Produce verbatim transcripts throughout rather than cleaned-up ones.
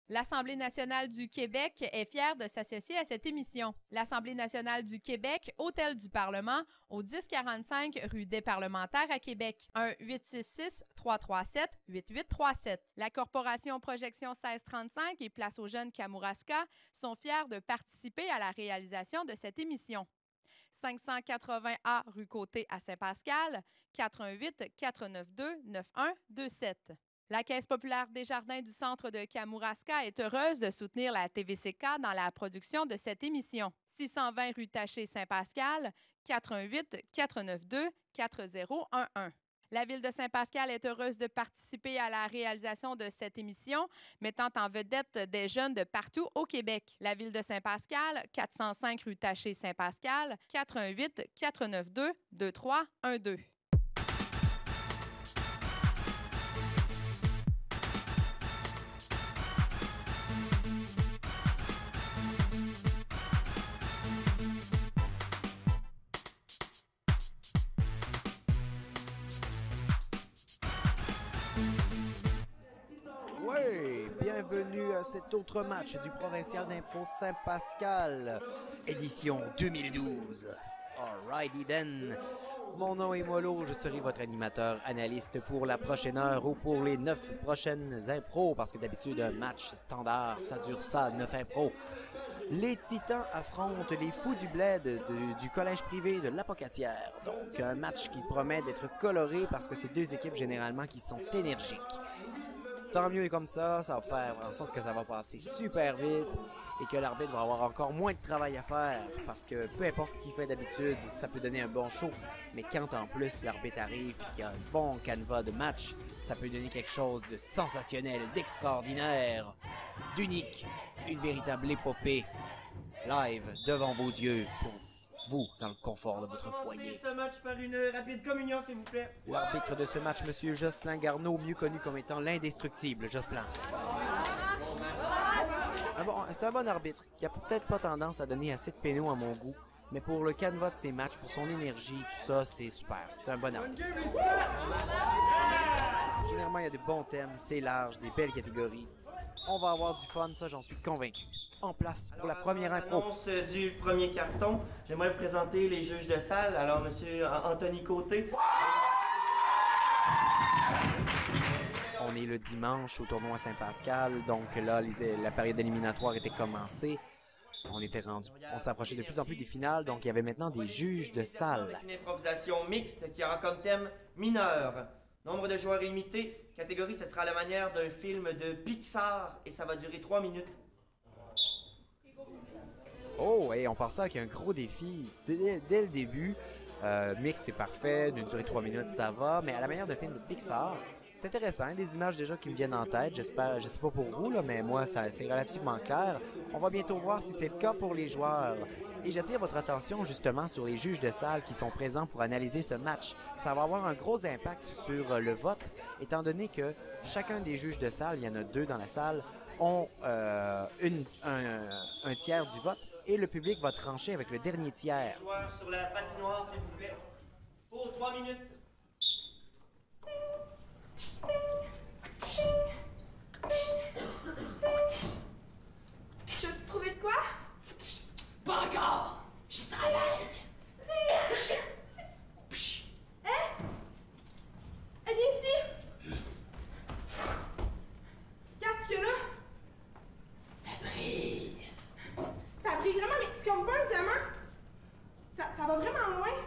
L'Assemblée nationale du Québec est fière de s'associer à cette émission. L'Assemblée nationale du Québec, Hôtel du Parlement, au dix quarante-cinq rue des Parlementaires à Québec. un huit six six, trois trois sept, huit huit trois sept. La Corporation Projection seize trente-cinq et Place aux jeunes Kamouraska sont fiers de participer à la réalisation de cette émission. cinq cent quatre-vingts A rue Côté à Saint-Pascal, quatre un huit, quatre neuf deux, neuf un deux sept. La Caisse populaire Desjardins du centre de Kamouraska est heureuse de soutenir la T V C K dans la production de cette émission. six cent vingt rue Taché Saint-Pascal, quatre un huit, quatre neuf deux, quatre zéro un un. La Ville de Saint-Pascal est heureuse de participer à la réalisation de cette émission, mettant en vedette des jeunes de partout au Québec. La Ville de Saint-Pascal, quatre cent cinq rue Taché Saint-Pascal, quatre un huit, quatre neuf deux, deux trois un deux. Oui, bienvenue à cet autre match du Provincial d'Impro Saint-Pascal, édition deux mille douze. Alrighty then. Mon nom est Molo, je serai votre animateur analyste pour la prochaine heure ou pour les neuf prochaines impros, parce que d'habitude, un match standard, ça dure ça, neuf impros. Les Titans affrontent les Fous du Bled de, du collège privé de l'Apocatière. Donc, un match qui promet d'être coloré parce que c'est deux équipes généralement qui sont énergiques. Tant mieux comme ça, ça va faire en sorte que ça va passer super vite et que l'arbitre va avoir encore moins de travail à faire parce que peu importe ce qu'il fait d'habitude, ça peut donner un bon show. Mais quand en plus l'arbitre arrive et qu'il y a un bon canevas de match, ça peut donner quelque chose de sensationnel, d'extraordinaire, d'unique, une véritable épopée live devant vos yeux pour vous, dans le confort de votre foyer. Ce match par une rapide communion, s'il vous plaît. L'arbitre de ce match, Monsieur Jocelyn Garneau, mieux connu comme étant l'indestructible Jocelyn. Ah bon, c'est un bon arbitre, qui a peut-être pas tendance à donner assez de pénaux à mon goût, mais pour le canevas de ses matchs, pour son énergie, tout ça, c'est super. C'est un bon arbitre. Généralement, il y a de bons thèmes, c'est large, des belles catégories. On va avoir du fun, ça, j'en suis convaincu. En place pour la première impro. Annonce du premier carton. J'aimerais vous présenter les juges de salle. Alors, Monsieur Anthony Côté. On est le dimanche au tournoi Saint-Pascal, donc là, les, la période éliminatoire était commencée. On était rendu, on s'approchait de plus en plus des finales, donc il y avait maintenant des juges de salle. Une improvisation mixte qui aura comme thème mineur. Nombre de joueurs limité. Catégorie, ce sera à la manière d'un film de Pixar et ça va durer trois minutes. Oh, et on part ça avec un gros défi dès, dès le début. Euh, mix, c'est parfait, d'une durée de trois minutes, ça va, mais à la manière d'un film de Pixar, c'est intéressant, des images déjà qui me viennent en tête, j'espère, je sais pas pour vous, là, mais moi, ça, c'est relativement clair. On va bientôt voir si c'est le cas pour les joueurs. Et j'attire votre attention justement sur les juges de salle qui sont présents pour analyser ce match. Ça va avoir un gros impact sur le vote, étant donné que chacun des juges de salle, il y en a deux dans la salle, ont euh, une, un, un tiers du vote et le public va trancher avec le dernier tiers. Joueurs sur la patinoire, s'il vous plaît. Pour trois minutes. T'as-tu trouvé de quoi? Pas encore! J'y travaille! Hein? Eh, viens ici! Regarde ce qu'il y a là! Ça brille! Ça brille vraiment, mais c'est comme pas un diamant! Ça, ça va vraiment loin!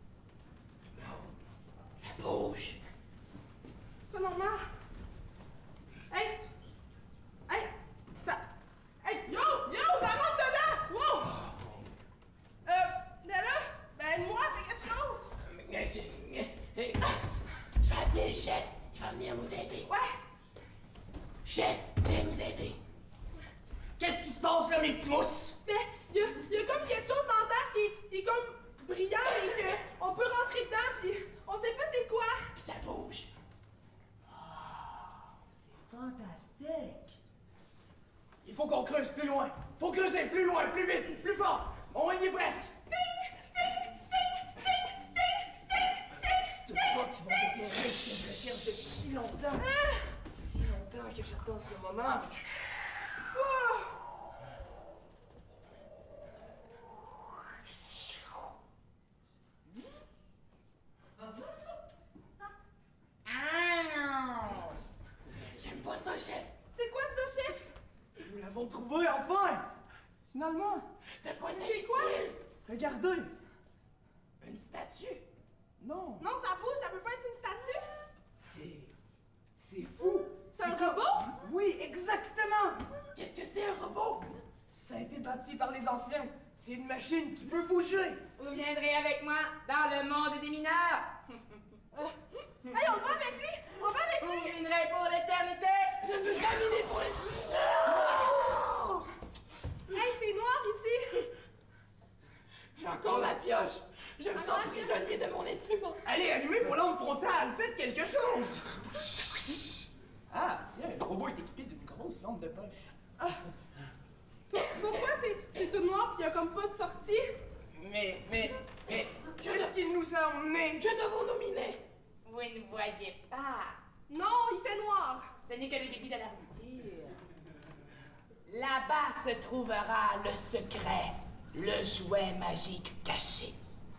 Ça bouge! C'est pas normal! Hey! Hey! Ça... Hey! Yo! Yo! Ça rentre dedans! Wow! Euh... Nella? Ben, moi, fais quelque chose! Je vais appeler le chef! Il va venir nous aider! Ouais! Chef, viens nous aider! Qu'est-ce qui se passe là, mes petits mousses? Ben, y a, y a comme quelque chose dans la terre qui, qui est comme brillant et qu'on peut rentrer dedans pis on sait pas c'est quoi! Puis ça bouge! C'est fantastique. Il faut qu'on creuse plus loin! Faut creuser plus loin, plus vite, plus fort! On y est presque! C'est pas qu'ils vont déterrer ce que je recherche depuis si longtemps! Si longtemps que j'attends ce moment! avons trouvé, enfin! Finalement! De quoi s'agit-il? Regardez! Une statue? Non! Non, ça bouge, ça peut pas être une statue! C'est... c'est fou! C'est un comme- robot? Oui, exactement! Qu'est-ce que c'est un robot? Ça a été bâti par les anciens. C'est une machine qui peut bouger! Vous viendrez avec moi dans le monde des mineurs. Hey, on va avec lui! On va avec Vous lui! minerez pour l'éternité. Je veux terminer pour les... Hey, c'est noir ici! J'ai encore ma pioche. Je me sens prisonnier de mon instrument. Allez, allumez vos lampes frontales! Faites quelque chose! Ah, tiens, le robot est équipé d'une grosse lampe de poche. Pourquoi c'est, c'est tout noir pis y a comme pas de sortie? Mais, mais, mais, qu'est-ce qu'il nous a emmené? Que devons-nous miner? Vous ne voyez pas. Non, il fait noir! Ce n'est que le début de l'aventure. Là-bas se trouvera le secret, le jouet magique caché.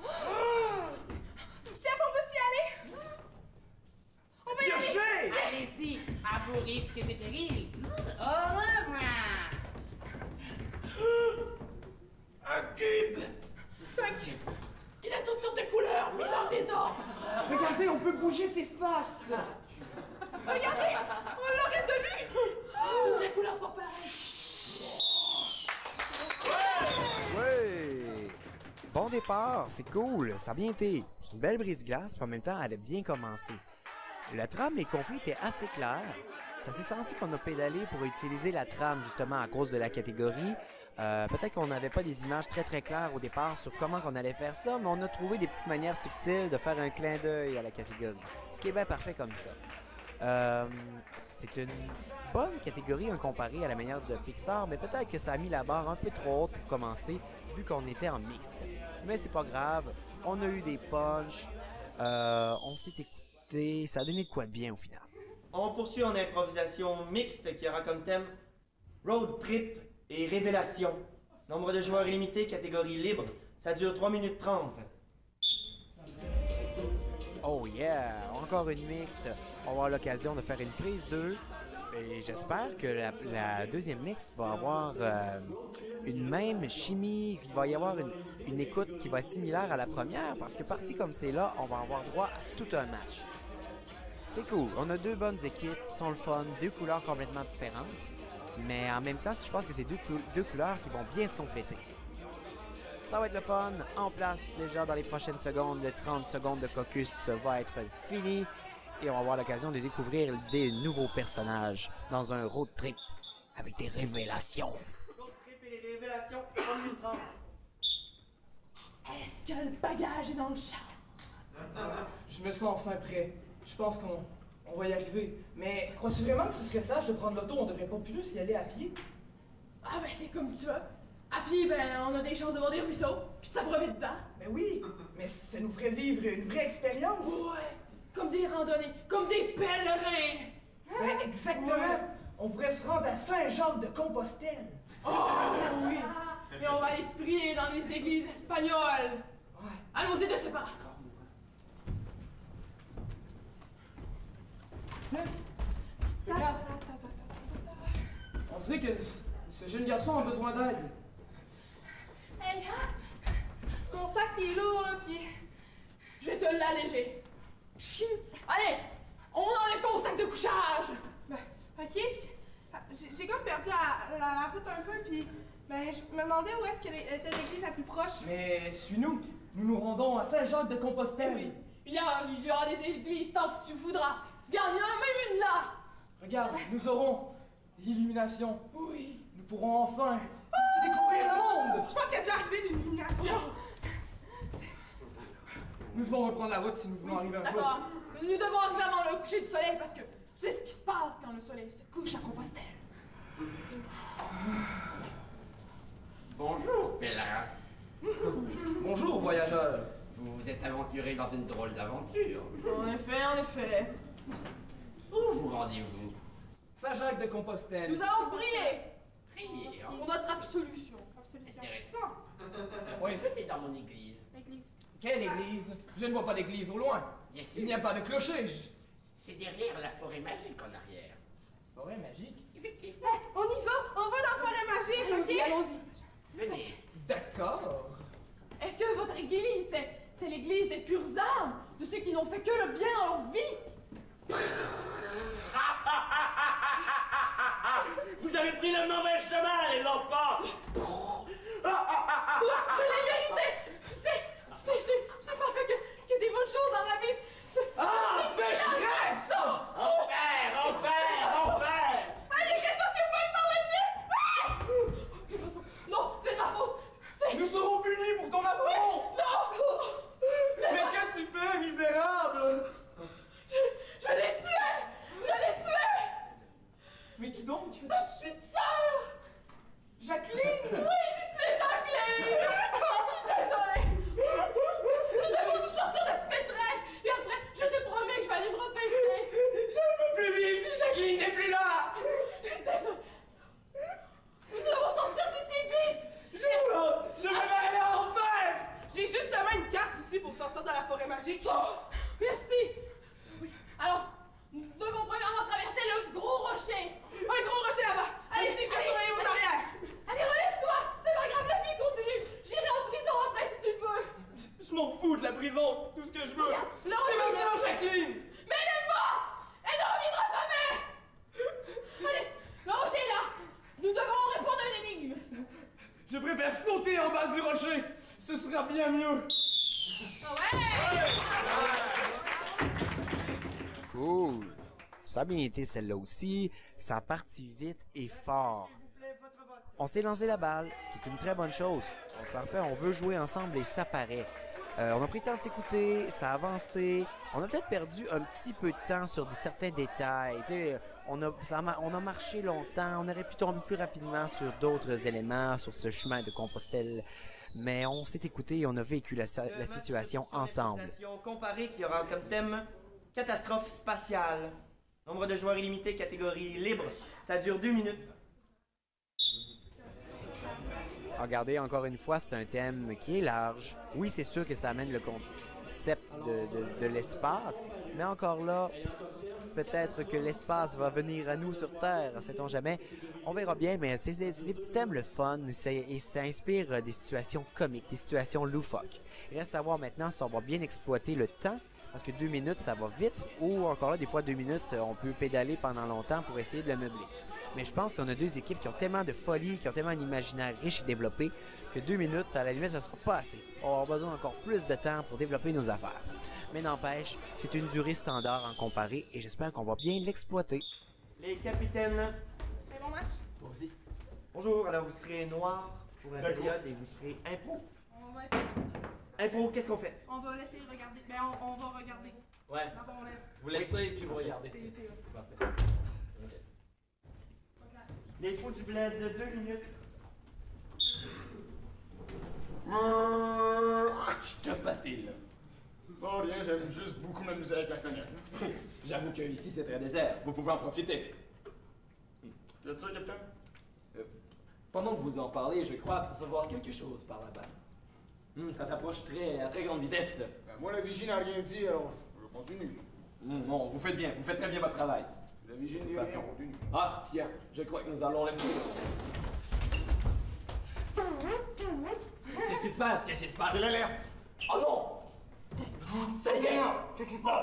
Chef, on peut y aller? On peut y aller! Piocher! Allez-y, à vos risques et périls. Au revoir. Un cube! C'est un cube. Il a toutes sortes de couleurs, mis dans le désordre. Regardez, on peut bouger ses faces! Regardez! On l'a résolu! Toutes les couleurs sont pareilles. Ouais! Bon départ, c'est cool, ça a bien été. C'est une belle brise-glace, puis en même temps, elle a bien commencé. La trame et le conflit étaient assez clairs. Ça s'est senti qu'on a pédalé pour utiliser la trame, justement, à cause de la catégorie. Euh, peut-être qu'on n'avait pas des images très très claires au départ sur comment on allait faire ça, mais on a trouvé des petites manières subtiles de faire un clin d'œil à la catégorie. Ce qui est bien parfait comme ça. Euh, c'est une bonne catégorie en comparé à la manière de Pixar, mais peut-être que ça a mis la barre un peu trop haute pour commencer, vu qu'on était en mixte. Mais c'est pas grave, on a eu des punchs, euh, on s'est écouté, ça a donné de quoi de bien au final. On poursuit en improvisation mixte qui aura comme thème Road Trip et Révélation. Nombre de joueurs illimité, catégorie libre. Ça dure trois minutes trente. Oh yeah! Encore une mixte. On va avoir l'occasion de faire une prise deux. Et j'espère que la, la deuxième mixte va avoir euh, une même chimie, qu'il va y avoir une, une écoute qui va être similaire à la première, parce que parti comme c'est là, on va avoir droit à tout un match. C'est cool. On a deux bonnes équipes qui sont le fun, deux couleurs complètement différentes. Mais en même temps, je pense que c'est deux, deux couleurs qui vont bien se compléter. Ça va être le fun. En place déjà dans les prochaines secondes. Le trente secondes de caucus va être fini. Et on va avoir l'occasion de découvrir des nouveaux personnages dans un road trip avec des révélations. Road Trip et les Révélations, trois minutes trente. Est-ce que le bagage est dans le char? Je me sens enfin prêt. Je pense qu'on on va y arriver. Mais crois-tu vraiment que ce serait sage de prendre l'auto? On devrait pas plus y aller à pied? Ah ben c'est comme tu veux. À pied, ben on a des chances de voir des ruisseaux, pis de s'abreuver dedans. Mais oui, mais ça nous ferait vivre une vraie expérience. Ouais, comme des randonnées, comme des pèlerins. Ben exactement. On pourrait se rendre à Saint-Jacques-de-Compostelle. Oh oui, et on va aller prier dans les églises espagnoles. Ouais. Allons-y de ce pas. Tiens, regarde. On dirait que ce- ce jeune garçon a besoin d'aide. Hey, mon sac il est lourd là, pis je vais te l'alléger. Chut. Allez, on enlève ton sac de couchage. Ben, ok, pis j'ai j'ai comme perdu la, la, la route un peu, pis ben je me demandais où est-ce que les- était l'église la plus proche. Mais suis-nous. Nous nous rendons à Saint-Jacques-de-Compostelle. Oui. Il y, a, il y aura des églises tant que tu voudras. Regarde, il y en a même une là. Regarde, nous aurons l'illumination. Oui. Nous pourrons enfin découvrir le monde. Je pense qu'il y a déjà arrivé l'illumination. Nous devons reprendre la route si nous voulons arriver un jour. D'accord. Nous devons arriver avant le coucher du soleil parce que tu sais ce qui se passe quand le soleil se couche à Compostelle. Bonjour, pèlerin. Bonjour, voyageurs. Vous vous êtes aventuré dans une drôle d'aventure. En effet, en effet. Où vous rendez-vous? Saint-Jacques-de-Compostelle. Nous allons prier Priez, hein? pour notre absolution. Absolution. Intéressant. Oui. Venez dans mon église. L'église. Quelle église? Je ne vois pas d'église au loin. Bien sûr. Il n'y a pas de clocher. Je- C'est derrière la forêt magique en arrière. Forêt magique. Effectivement. On y va, on va dans la forêt sais qu'ils n'ont fait que le bien dans leur vie. Vous avez pris le mauvais chemin, les enfants! Je l'ai mérité! Tu sais, tu sais, je n'ai j'ai pas fait que, que des bonnes choses dans ma vie. C'est- Ah, c'est pécheresse! Enfer, enfer, enfer! Ah, il y a quelque chose qui me pogne par le pied! Ah! De toute façon, non, c'est de ma faute. C'est... Nous serons punis pour ton affront! Non! Mais qu'as-tu fait, misérable? Je, je l'ai tué! Je l'ai tué! Mais qui donc? Ma petite sœur! Jacqueline! Oui, j'ai tué Jacqueline! Je suis désolée! Nous devons nous sortir de ce pétrin! Et après, je te promets que je vais aller me repêcher! Je ne veux plus vivre si Jacqueline n'est plus là! Je suis désolée! Nous devons sortir d'ici vite! Je, je vais aller en enfer! J'ai justement une carte ici pour sortir de la forêt magique. Oh, merci! Oui, alors, nous devons premièrement traverser le gros rocher! Un gros rocher là-bas. Allez-y, je vais surveiller vos arrières. Allez, relève-toi! C'est pas grave, la vie continue! J'irai en prison après si tu le veux! Je m'en fous de la prison! Tout ce que je veux, Regarde, le c'est rocher ma est sœur là. Jacqueline! Mais elle est morte! Elle ne reviendra jamais! Allez, le rocher est là! Nous devons répondre à une énigme! Je préfère sauter en bas du rocher! Ce sera bien mieux! Cool. Ça a bien été celle-là aussi. Ça a parti vite et fort. On s'est lancé la balle, ce qui est une très bonne chose. Donc, parfait, on veut jouer ensemble et ça paraît. Euh, on a pris le temps de s'écouter, ça a avancé. On a peut-être perdu un petit peu de temps sur des, certains détails. Tu sais, on a, ça a, on a marché longtemps, on aurait pu tomber plus rapidement sur d'autres éléments, sur ce chemin de Compostelle. Mais on s'est écouté et on a vécu la, la situation ensemble. Comparée qui aura comme thème catastrophe spatiale. Nombre de joueurs illimité, catégorie libre. Ça dure deux minutes. Regardez, encore une fois, c'est un thème qui est large. Oui, c'est sûr que ça amène le concept de, de, de l'espace, mais encore là, peut-être que l'espace va venir à nous sur Terre, sait-on jamais. On verra bien, mais c'est des, des petits thèmes le fun et ça inspire des situations comiques, des situations loufoques. Il reste à voir maintenant si on va bien exploiter le temps, parce que deux minutes, ça va vite, ou encore là, des fois, deux minutes, on peut pédaler pendant longtemps pour essayer de le meubler. Mais je pense qu'on a deux équipes qui ont tellement de folie, qui ont tellement un imaginaire riche et développé, que deux minutes, à la limite, ça sera pas assez. On va avoir besoin encore plus de temps pour développer nos affaires. Mais n'empêche, c'est une durée standard en comparé et j'espère qu'on va bien l'exploiter. Les capitaines. C'est bon match? Toi aussi. Bonjour, alors vous serez noir pour la période et vous serez impro. On va être... Impro, qu'est-ce qu'on fait? On va laisser regarder. Ben, on, on va regarder. Ouais. D'abord, on laisse. Vous laissez et puis vous regardez. C'est- c'est- C'est parfait. Les fous du bled de deux minutes. Que se passe-t-il? Oh rien, j'aime juste beaucoup m'amuser avec la sonnette. J'avoue que ici c'est très désert. Vous pouvez en profiter. Y a-tu ça, capitaine? Euh, pendant que vous en parlez, je crois percevoir quelque chose par là-bas. Hum, ça s'approche très, à très grande vitesse. Ben, moi, la vigie n'a rien dit, alors je continue. Hum, non, vous faites bien. Vous faites très bien votre travail. La vigie ne dit De toute rien, façon. on continue. Ah, tiens, je crois que nous allons les... Qu'est-ce qui se passe? Qu'est-ce qui se passe? C'est l'alerte! Oh non! Ça y est! Qu'est-ce qui se passe?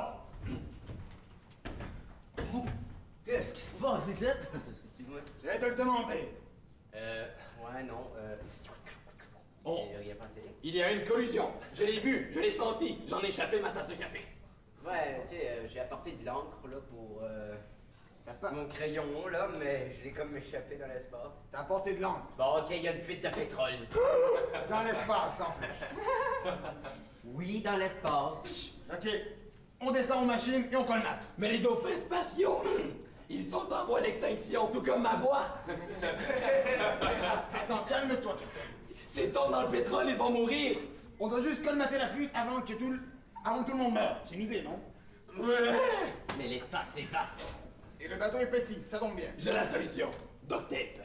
Qu'est-ce qui se passe, ici? J'ai te le demander. Euh, ouais, non, euh... Oh. J'ai rien passé. Il y a une collusion. Je l'ai vu, je l'ai senti. J'en ai échappé ma tasse de café. Ouais, tu sais, euh, j'ai apporté de l'encre, là, pour, euh... T'as pas... mon crayon, là, mais je l'ai comme échappé dans l'espace. T'as apporté de l'encre. Bon, ok, il y a une fuite de pétrole. Dans l'espace, en plus. Oui, dans l'espace. Ok. On descend aux machines et on colmate. Mais les dauphins spatiaux, ils sont en voie d'extinction, tout comme ma voix. Attends, calme-toi, capitaine. S'ils tombent dans le pétrole, ils vont mourir. On doit juste colmater la fuite avant que tout le... avant que tout le monde meure. C'est une idée, non? Ouais. Mais l'espace est vaste. Et le bateau est petit, ça tombe bien. J'ai la solution. Duct tape.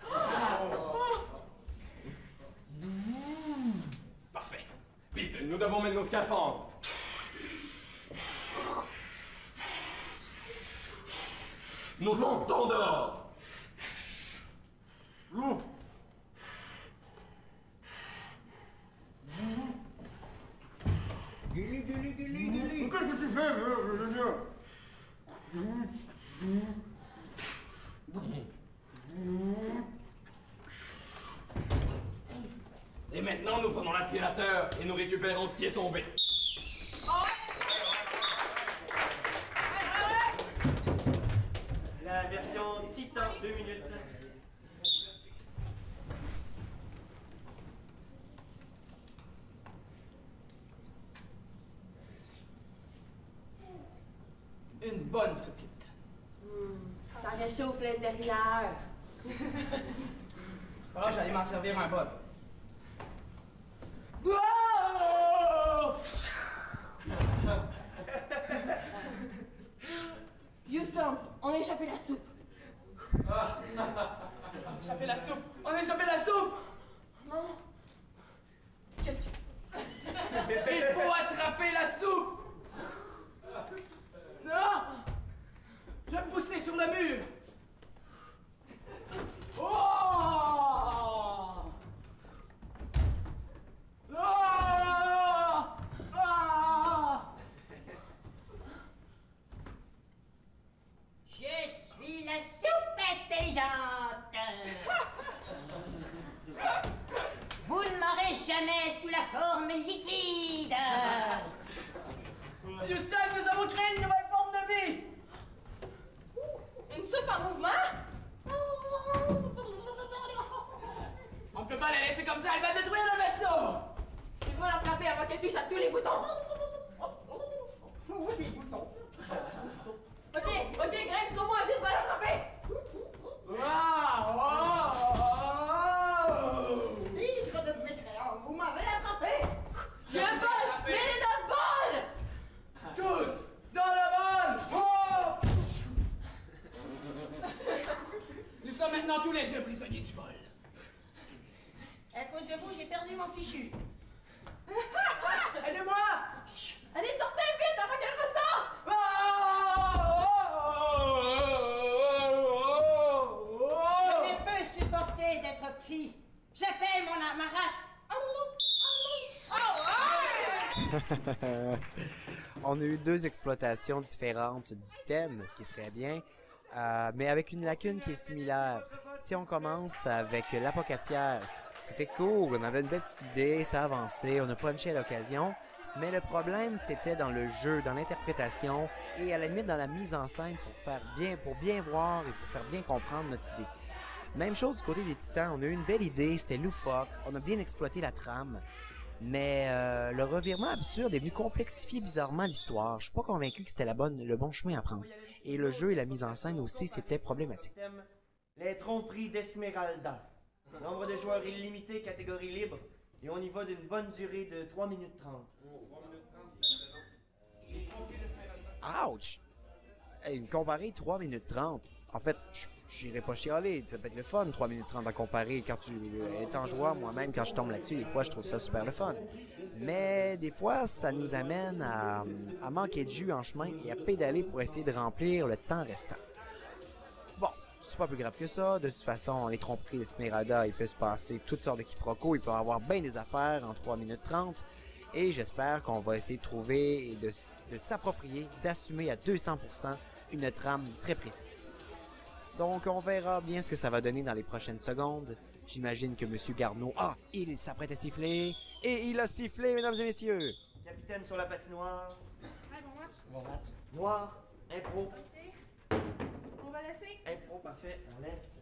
Parfait. Vite, nous devons mettre nos scaphandres. Nos entendeurs. Gulli, gulli, gulli, gulli. l'aspirateur et nous récupérons ce qui est tombé. La version Titan, deux minutes. Une bonne soupe, Capitaine. Mmh, ça réchauffe l'intérieur. Oh, je vais aller m'en servir un bol. Houston, on a échappé la soupe. On a échappé la soupe! On a échappé la soupe! Non. Qu'est-ce que... Il faut attraper la soupe! Non! Je vais me pousser sur le mur! Oh! Oh! Ah! Je suis la soupe intelligente. Vous ne m'aurez jamais sous la forme liquide. Houston, nous avons créé une nouvelle forme de vie! Une soupe en mouvement? On ne peut pas la laisser comme ça, elle va détruire le vaisseau! Il faut l'attraper avant qu'elle touche à tous les boutons. Oh, des boutons. Ok, ok, grimpe sur moi, vite, va l'attraper. Tigre de mécréant, vous m'avez attrapé. Je vole, mais elle est dans le bol. Tous dans le bol! Oh! Nous sommes maintenant tous les deux prisonniers du bol. À cause de vous, j'ai perdu mon fichu. Aidez-moi! Allez, sortez vite avant qu'elle ressorte. Je ne peux supporter d'être pris. J'appelle mon ma race. On a eu deux exploitations différentes du thème, ce qui est très bien, euh, mais avec une lacune qui est similaire. Si on commence avec l'apocatière, c'était cool, on avait une belle petite idée, ça avançait, on a punché à l'occasion, mais le problème c'était dans le jeu, dans l'interprétation et à la limite dans la mise en scène pour faire bien, pour bien voir et pour faire bien comprendre notre idée. Même chose du côté des Titans, on a eu une belle idée, c'était loufoque, on a bien exploité la trame, mais euh, le revirement absurde est venu complexifier bizarrement l'histoire. Je suis pas convaincu que c'était la bonne, le bon chemin à prendre. Et le jeu et la mise en scène aussi, c'était problématique. Thème, les tromperies d'Esmeralda. Nombre de joueurs illimité, catégorie libre. Et on y va d'une bonne durée de trois minutes trente. Ouch! Hey, comparer trois minutes trente. En fait, j'irais pas chialer. Ça peut être le fun, trois minutes trente à comparer. Quand tu es en joueur, moi-même, quand je tombe là-dessus, des fois, je trouve ça super le fun. Mais des fois, ça nous amène à, à manquer de jus en chemin et à pédaler pour essayer de remplir le temps restant. Bon, c'est pas plus grave que ça. De toute façon, les tromperies d'Esmeralda, il peut se passer toutes sortes de quiproquos. Il peut y avoir bien des affaires en trois minutes trente. Et j'espère qu'on va essayer de trouver et de, de s'approprier, d'assumer à deux cents pour cent une trame très précise. Donc, on verra bien ce que ça va donner dans les prochaines secondes. J'imagine que M. Garneau, ah, il s'apprête à siffler. Et il a sifflé, mesdames et messieurs. Capitaine sur la patinoire. Hey, bon match. Bon match. Noir, impro. Ok. On va laisser. Impro, parfait. On laisse.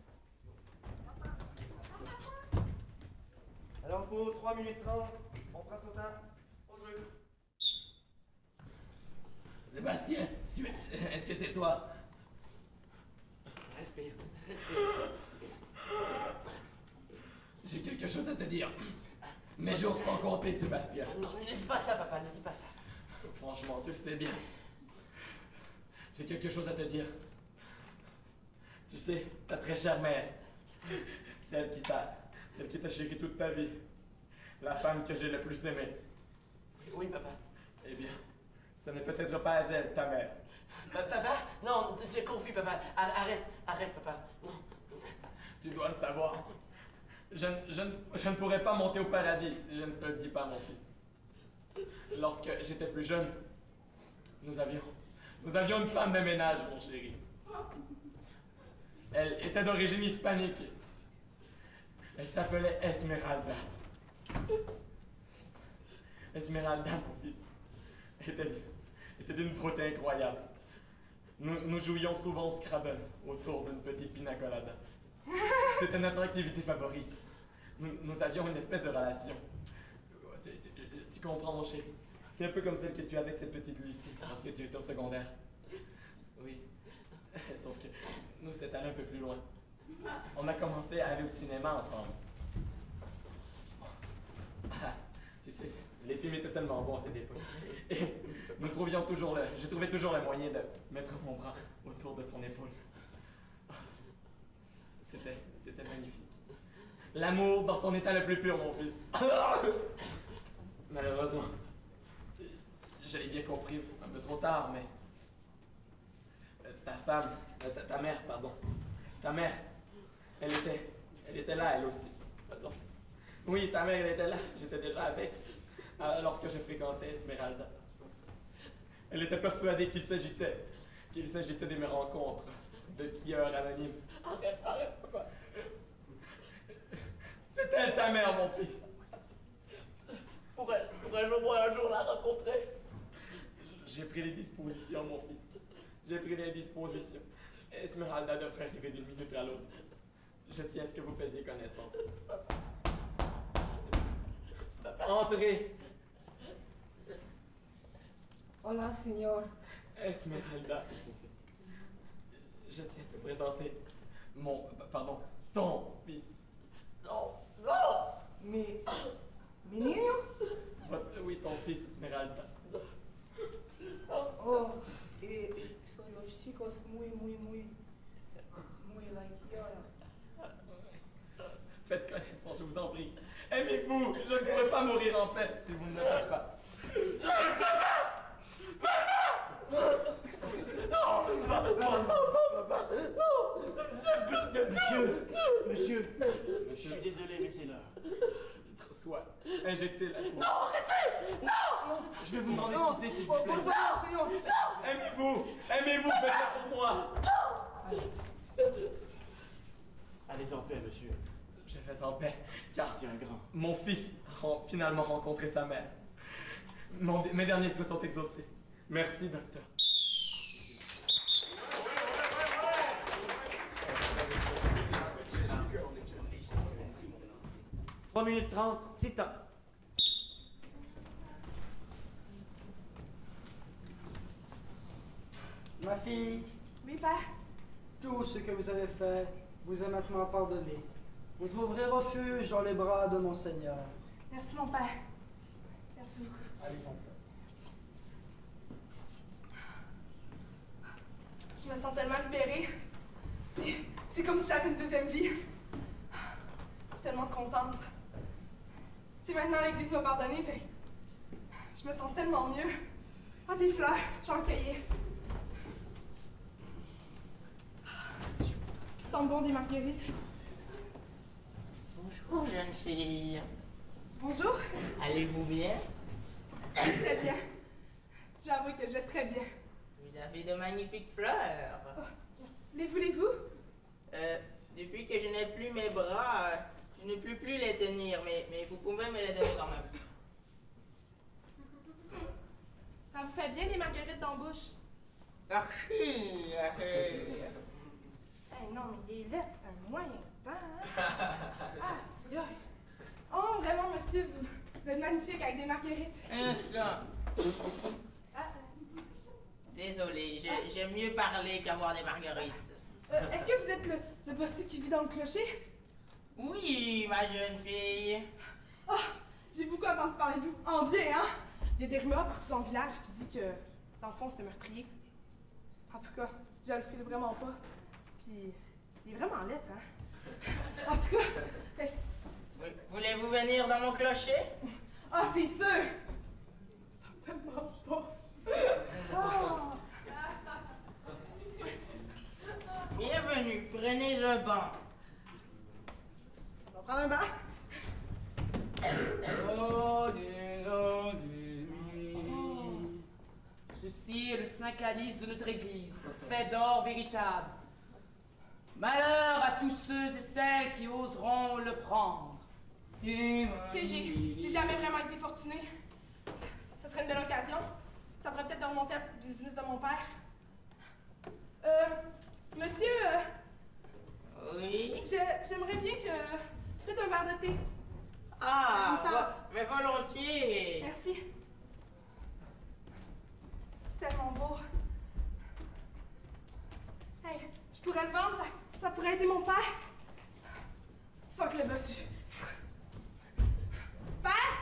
Alors, pour trois minutes trente, on prend son temps. Au jeu. Sébastien, suis- est-ce que c'est toi? Respire, respire. J'ai quelque chose à te dire. Mes jours sont comptés, Sébastien. Non, ne dis pas ça, papa, ne dis pas ça. Franchement, tu le sais bien. J'ai quelque chose à te dire. Tu sais, ta très chère mère, celle qui t'a, celle qui t'a chéri toute ta vie, la femme que j'ai le plus aimée. Oui, papa. Eh bien, ce n'est peut-être pas elle, ta mère. Pa- Papa? Non, c'est confus, papa. Ar- Arrête, arrête, papa. Non. Tu dois le savoir. Je, ne- je, ne- je ne pourrais pas monter au paradis si je ne te le dis pas, mon fils. Lorsque j'étais plus jeune, nous avions, nous avions une femme de ménage, mon chéri. Elle était d'origine hispanique. Elle s'appelait Esmeralda. Esmeralda, mon fils, était, était d'une beauté incroyable. Nous, nous jouions souvent au Scrabble autour d'une petite pina colada. C'était notre activité favorite. Nous, nous avions une espèce de relation. Tu, tu, tu comprends, mon chéri? C'est un peu comme celle que tu as avec cette petite Lucie lorsque tu étais au secondaire. Oui. Sauf que nous, c'est allé un peu plus loin. On a commencé à aller au cinéma ensemble. Ah, tu sais, les films étaient tellement bons à cette époque. Et nous trouvions toujours le... Je trouvais toujours le moyen de mettre mon bras autour de son épaule. C'était... c'était magnifique. L'amour dans son état le plus pur, mon fils. Malheureusement, je l'ai bien compris un peu trop tard, mais... Ta femme... Ta, ta mère, pardon. Ta mère, elle était... Elle était là, elle aussi. Pardon. Oui, ta mère, elle était là. J'étais déjà avec, euh, lorsque je fréquentais Esmeralda. Elle était persuadée qu'il s'agissait, qu'il s'agissait de mes rencontres de skieurs anonymes. Arrête, arrête, papa. C'est elle, ta mère, mon fils. Pourrais, pourrais-je au moins un jour la rencontrer? J'ai pris les dispositions, mon fils. J'ai pris les dispositions. Esmeralda devrait arriver d'une minute à l'autre. Je tiens à ce que vous faisiez connaissance. Entrez. Hola, señor. Esmeralda. Je tiens à te présenter mon... Pardon, ton fils. Non, non! Mi... Mi niño? Votre- oui, ton fils, Esmeralda. Oh, eh, eh, son los chicos muy, muy, muy... Muy like Yara. Faites connaissance, je vous en prie. Aimez-vous. Je ne pourrais pas mourir en paix si vous ne le faites pas. Monsieur, monsieur, je suis désolé, mais c'est l'heure. Soit injectez-la. Non, arrêtez! Non! Je vais vous demander de quitter, s'il vous plaît. Por favor, señor. Aimez-vous. Aimez-vous. Faites-le pour moi. Allez en paix, monsieur. Je vais en paix, car Tiens, grand. mon fils a finalement rencontré sa mère. Mon- mes derniers souhaits sont exaucés. Merci, docteur. trois minutes trente, Titan. Ma fille, Oui, père. tout ce que vous avez fait vous est maintenant pardonné. Vous trouverez refuge dans les bras de mon Seigneur. Merci, mon père. Merci beaucoup. Allez en paix. Je me sens tellement libérée. C'est, c'est comme si j'avais une deuxième vie. Je suis tellement contente. Tu sais, maintenant l'Église m'a pardonné, fait que je me sens tellement mieux. Ah, des fleurs, j'en cueillais. Ils sentent bon des marguerites. Bonjour, jeune fille. Bonjour. Allez-vous bien? Très bien. J'avoue que je vais très bien. Vous avez de magnifiques fleurs. Les voulez-vous? Euh, depuis que je n'ai plus mes bras, euh, je ne peux plus les tenir, mais, mais vous pouvez me les donner quand même. Ça me fait bien des marguerites dans la bouche. Merci. merci. Eh non, mais il est laid, c'est un moyen temps, hein? Ah, aïe. Oh, vraiment, monsieur, vous, vous êtes magnifique avec des marguerites. Instant. Ah, Désolée, j'ai- j'aime mieux parler qu'avoir des marguerites. euh, est-ce que vous êtes le, le bossu qui vit dans le clocher? Oui, ma jeune fille. Ah, j'ai beaucoup entendu parler de vous. En bien, hein? Il y a des rumeurs partout dans le village qui disent que, dans le fond, c'est un meurtrier. En tout cas, je le file vraiment pas. Puis, il est vraiment laid, hein? En tout cas, hey. Vou- Voulez-vous venir dans mon clocher? Ah, c'est sûr! Tellement pas. Ah. Bienvenue, prenez un banc. On va prendre un bain? Oh, des, oh, des nuits. Ceci est le saint calice de notre église, fait d'or véritable. Malheur à tous ceux et celles qui oseront le prendre. Tu sais, j'ai j'ai jamais vraiment été fortunée. serait une belle occasion. Ça pourrait peut-être remonter à la petite business de mon père. Euh, monsieur... Euh, Oui? je- J'aimerais bien que... Peut-être un verre de thé. Ah, Une tasse. vo- mais volontiers. Merci. Tellement beau. Hey, je pourrais le vendre, ça, ça pourrait aider mon père. Fuck le bossu. Père?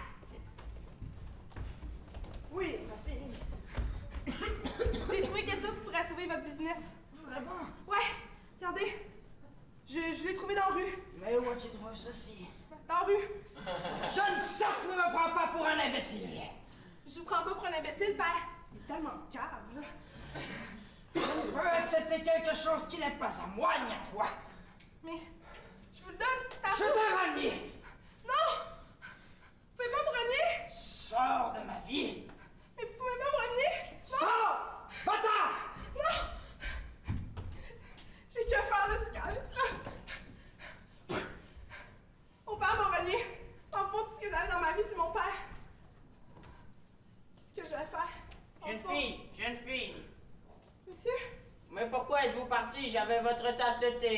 Oui, ma fille. J'ai trouvé quelque chose qui pourrait sauver votre business. Vraiment? Ouais, regardez. Je, je l'ai trouvé dans la rue. Mais où as-tu trouvé ceci? Dans la rue. Jeune sotte ne me prends pas pour un imbécile. Je vous prends pas pour un imbécile, père. Il est tellement cave, là. Je ne peux accepter quelque chose qui n'est pas à moi ni à toi. Mais je vous le donne, c'est à Je vous. te renie. Non! Vous pouvez pas me renier? Sors de ma vie. Mais vous pouvez pas me renier? Sors! Va-t'en! Non! J'ai que faire de ce calice-là. Mon père m'a renié. En fond, tout ce que j'avais dans ma vie, c'est mon père. Qu'est-ce que je vais faire? En Jeune fond- fille, jeune fille. Monsieur? Mais pourquoi êtes-vous partie? J'avais votre tasse de thé.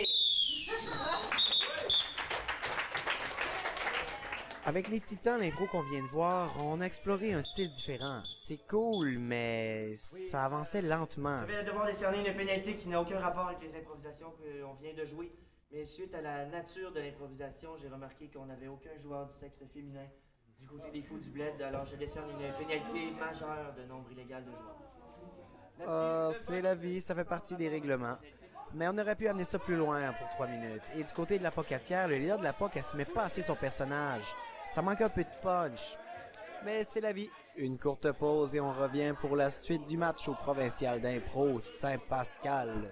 Avec les Titans, l'impro qu'on vient de voir, on a exploré un style différent. C'est cool, mais ça avançait lentement. Je vais devoir décerner une pénalité qui n'a aucun rapport avec les improvisations qu'on vient de jouer. Mais suite à la nature de l'improvisation, j'ai remarqué qu'on n'avait aucun joueur du sexe féminin du côté des fous du bled, alors je décerne une pénalité majeure de nombre illégal de joueurs. Ah, c'est la vie, ça fait partie des règlements. Mais on aurait pu amener ça plus loin pour trois minutes. Et du côté de la pocatière, le leader de la poc assumait pas assez son personnage. Ça manque un peu de punch. Mais c'est la vie. Une courte pause et on revient pour la suite du match au provincial d'impro Saint-Pascal.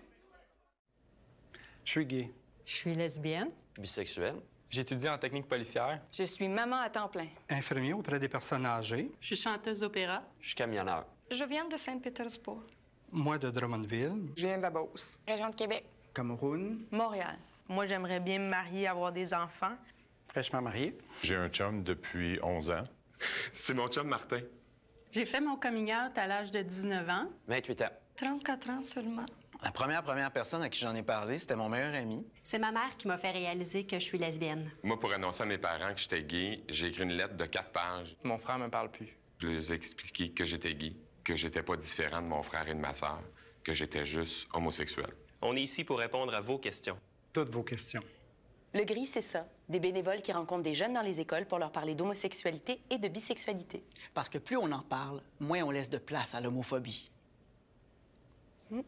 Je suis gay. Je suis lesbienne. Bisexuel. J'étudie en technique policière. Je suis maman à temps plein. Infirmier auprès des personnes âgées. Je suis chanteuse d'opéra. Je suis camionneur. Je viens de Saint-Pétersbourg. Moi de Drummondville. Je viens de la Beauce. Région de Québec. Cameroun. Montréal. Moi, j'aimerais bien me marier, avoir des enfants. Fraîchement marié. J'ai un chum depuis onze ans. C'est mon chum Martin. J'ai fait mon coming out à l'âge de dix-neuf ans. vingt-huit ans. trente-quatre ans seulement. La première première personne à qui j'en ai parlé, c'était mon meilleur ami. C'est ma mère qui m'a fait réaliser que je suis lesbienne. Moi, pour annoncer à mes parents que j'étais gay, j'ai écrit une lettre de quatre pages. Mon frère me parle plus. Je leur ai expliqué que j'étais gay, que j'étais pas différent de mon frère et de ma sœur, que j'étais juste homosexuel. On est ici pour répondre à vos questions. Toutes vos questions. Le Gris, c'est ça. Des bénévoles qui rencontrent des jeunes dans les écoles pour leur parler d'homosexualité et de bisexualité. Parce que plus on en parle, moins on laisse de place à l'homophobie. Hmm.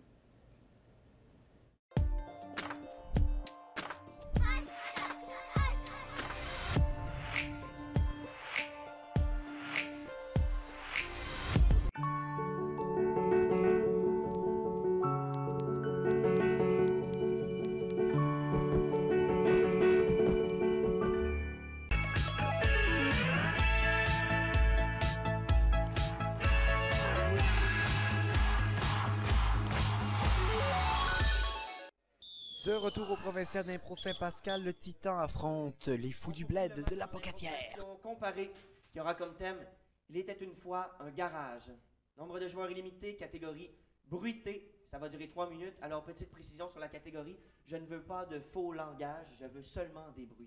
De retour au provincial d'impro Saint-Pascal, le Titan affronte les fous du bled de la Pocatière. Comparée qui aura comme thème « Il était une fois un garage ». Nombre de joueurs illimité, catégorie bruité. Ça va durer trois minutes. Alors, petite précision sur la catégorie. Je ne veux pas de faux langage, je veux seulement des bruits.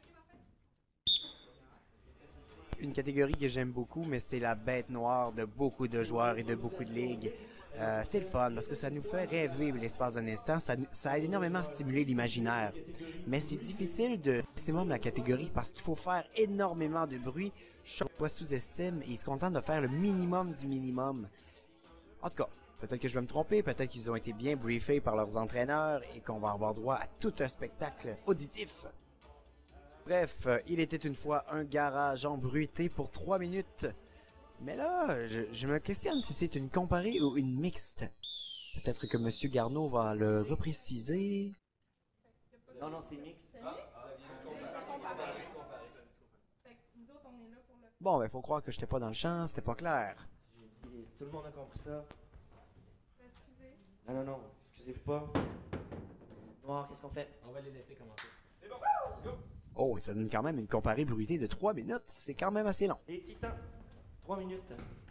Une catégorie que j'aime beaucoup, mais c'est la bête noire de beaucoup de joueurs et de beaucoup de ligues. Euh, c'est le fun parce que ça nous fait rêver l'espace d'un instant, ça, ça a énormément stimulé l'imaginaire. Mais c'est difficile de maximum la catégorie parce qu'il faut faire énormément de bruit. Chaque fois sous-estime et ils se contentent de faire le minimum du minimum. En tout cas, peut-être que je vais me tromper, peut-être qu'ils ont été bien briefés par leurs entraîneurs et qu'on va avoir droit à tout un spectacle auditif. Bref, euh, il était une fois un garage embruité pour trois minutes. Mais là, je, je me questionne si c'est une comparée ou une mixte. Peut-être que Monsieur Garneau va le repréciser. Non, non, c'est mix. Bon, ben, faut croire que j'étais pas dans le champ, c'était pas clair. J'ai dit, tout le monde a compris ça. Excusez. Non, non, non, excusez-vous pas. Noir, qu'est-ce qu'on fait? On va les laisser commencer. C'est bon, go! Oh, ça donne quand même une comparée bruitée de trois minutes. C'est quand même assez long. Les Titans, Trois minutes.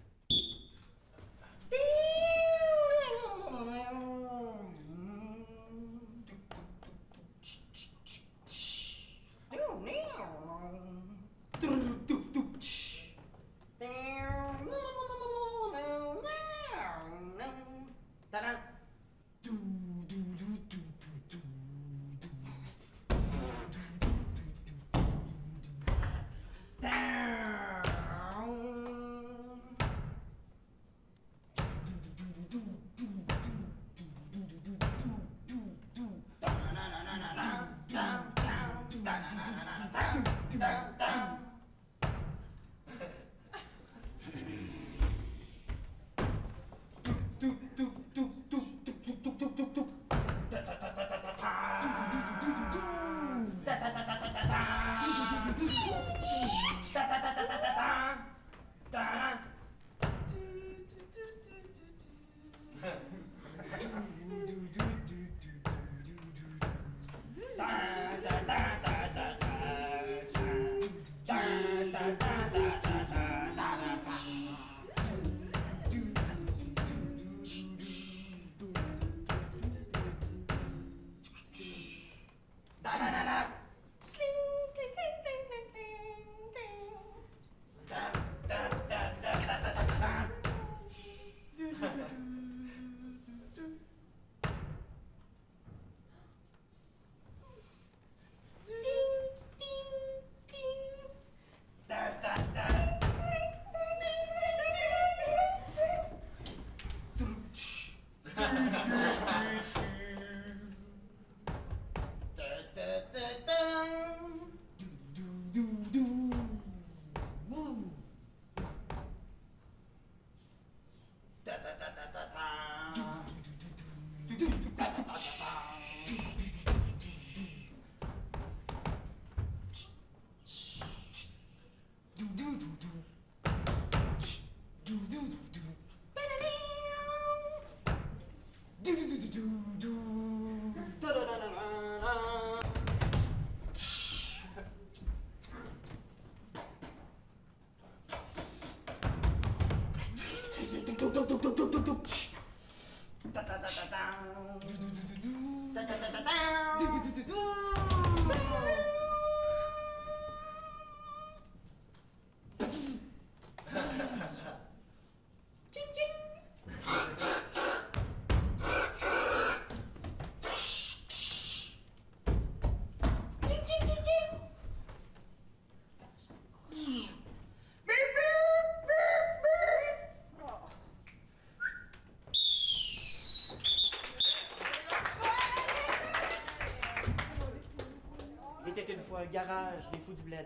Il était une fois un garage, les fous du bled.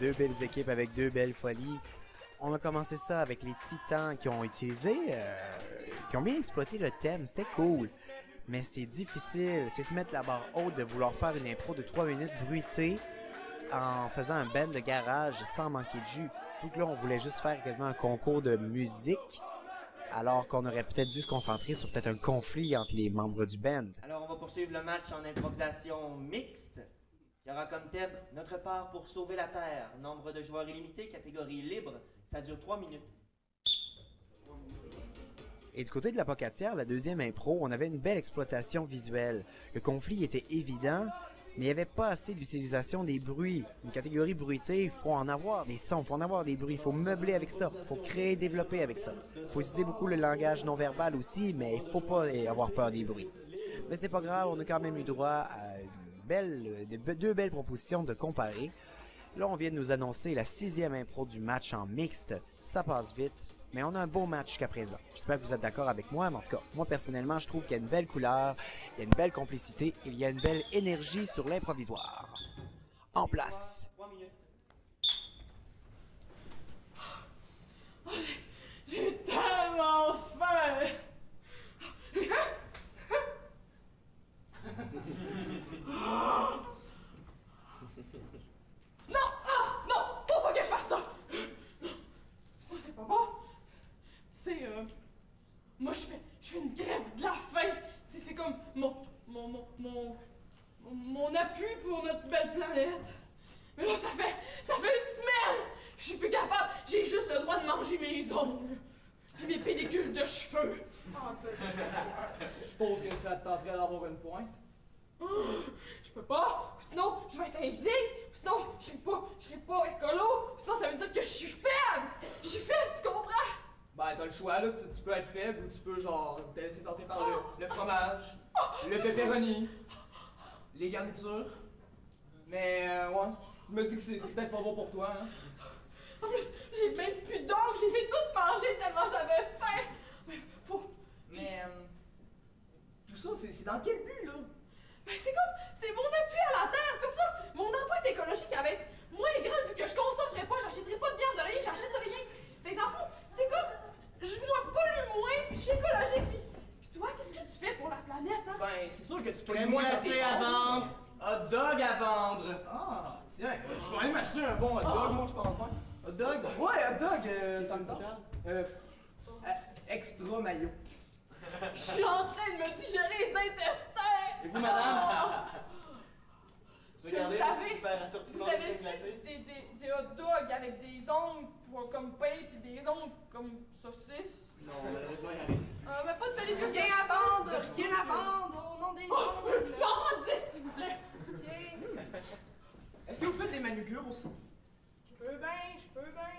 deux belles équipes avec deux belles folies. On a commencé ça avec les Titans qui ont utilisé, euh, qui ont bien exploité le thème, c'était cool. Mais c'est difficile, c'est se mettre la barre haute de vouloir faire une impro de trois minutes bruitée en faisant un band de garage sans manquer de jus. Donc là, on voulait juste faire quasiment un concours de musique, alors qu'on aurait peut-être dû se concentrer sur peut-être un conflit entre les membres du band. Alors, on va poursuivre le match en improvisation mixte, qui aura comme thème « Notre part pour sauver la Terre ». Nombre de joueurs illimité, catégorie libre. Ça dure trois minutes. Et du côté de la Pocatière, la deuxième impro, on avait une belle exploitation visuelle. Le conflit était évident, mais il n'y avait pas assez d'utilisation des bruits. Une catégorie bruitée, il faut en avoir des sons, il faut en avoir des bruits, il faut meubler avec ça, il faut créer, développer avec ça. Il faut utiliser beaucoup le langage non-verbal aussi, mais il ne faut pas avoir peur des bruits. Mais c'est pas grave, on a quand même eu droit à une belle, deux belles propositions de comparer. Là, on vient de nous annoncer la sixième impro du match en mixte. Ça passe vite, mais on a un beau match jusqu'à présent. J'espère que vous êtes d'accord avec moi, mais en tout cas, moi personnellement, je trouve qu'il y a une belle couleur, il y a une belle complicité, et il y a une belle énergie sur l'improvisoire. En place. Oh, j'ai tellement faim! Non! Ah! Non! Faut pas que je fasse ça! Ça, c'est pas bon. C'est, euh... Moi, je fais, je fais une grève de la faim. C'est, c'est comme mon, mon, mon, mon, mon appui pour notre belle planète. Mais là, ça fait, ça fait une semaine! Je suis plus capable. J'ai juste le droit de manger mes ongles. Puis mes pellicules de cheveux. Je suppose que ça te tenterait d'avoir une pointe. Oh, je peux pas, sinon je vais être indigne, sinon je serai pas, je serai pas écolo, sinon ça veut dire que je suis faible! Je suis faible, tu comprends? Ben, t'as le choix, là, tu, tu peux être faible ou tu peux, genre, te laisser tenter par le, le fromage, le pepperoni, les garnitures. Mais, euh, ouais, je me dis que c'est, c'est peut-être pas bon pour toi, hein. En plus, j'ai même plus d'ongles, je les ai toutes mangées tellement j'avais faim! Mais faut... Mais, euh, tout ça, c'est, c'est dans quel but, là? Ben c'est comme, c'est mon appui à la terre, comme ça, mon empreinte écologique avec moins grande vu que je consommerai pas, j'achèterai pas de viande de rien, j'achète de rien. Fait que dans le fond, c'est comme, je moi pollue moins, puis je suis écologique, puis, puis toi, qu'est-ce que tu fais pour la planète, hein? Ben, c'est sûr que tu peux Crème moins glacée à vendre, hot dog à vendre. Ah, tiens, je vais aller m'acheter un bon hot dog, moi, je pense pas. Hot dog? Ouais, hot dog, euh, ça me tente. Euh, euh, extra maillot. Je suis en train de me digérer les intestins! Et vous, madame? Ce que vous avez, vous avez dit des, des, des hot dogs avec des ongles pour, comme pain pis des ongles comme saucisses? Non, malheureusement, il en reste. Euh, mais pas de pellicule. Rien à vendre, rien à vendre au nom des ongles. J'en prends dix, s'il vous plaît. Est-ce que vous faites les manucures aussi? Je peux bien, je peux bien.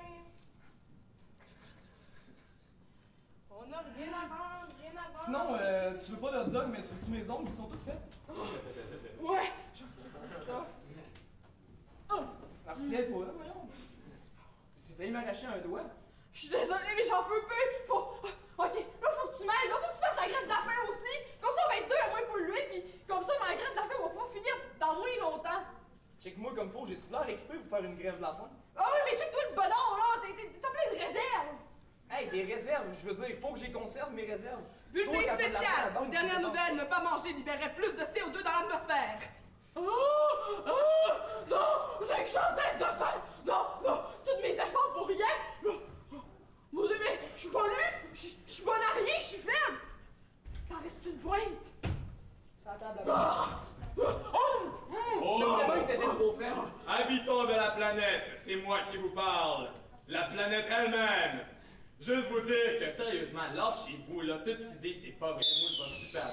On a rien à vendre, rien à vendre. Sinon, euh, tu veux pas de hot dog, mais tu veux-tu mes ongles, ils sont toutes faites? Ouais, je vais ça. Oh! Alors tiens-toi, voyons. J'ai failli m'arracher un doigt. Je suis désolée, mais j'en peux plus. Faut... Ok, là, faut que tu m'aides. Là, faut que tu fasses la grève de la faim aussi. Comme ça, on va être deux à moins polluer, puis comme ça, ma grève de la faim, on va pouvoir finir dans moins longtemps. Check-moi comme faut, j'ai-tu l'air équipé pour faire une grève de la faim? Ah oui, mais check-toi le bedon, là. T'es- t'es- T'as plein de réserves. Hey, des réserves, je veux dire, il faut que j'ai conserve mes réserves. Bulletin Toi, quand t'as de la spécial. faim, Aux dernières c'est nouvelles, ne pas manger libérait plus de C O deux dans l'atmosphère. Oh, oh, non, j'ai que je suis en tête de faim. Non, non, tous mes efforts pour rien. Non, oh, mon Dieu, mais je suis pas lu. Je je suis bon à rien, je suis faible. T'en reste une pointe. C'est à table là-bas. Ah, oh, hum. Oh! Le vraiment que t'étais trop faible. Habitants de la planète, c'est moi qui vous parle. La planète elle-même. Juste vous dire que sérieusement, lâchez-vous là. Tout ce qu'ils disent, c'est pas vrai. Moi, je vais super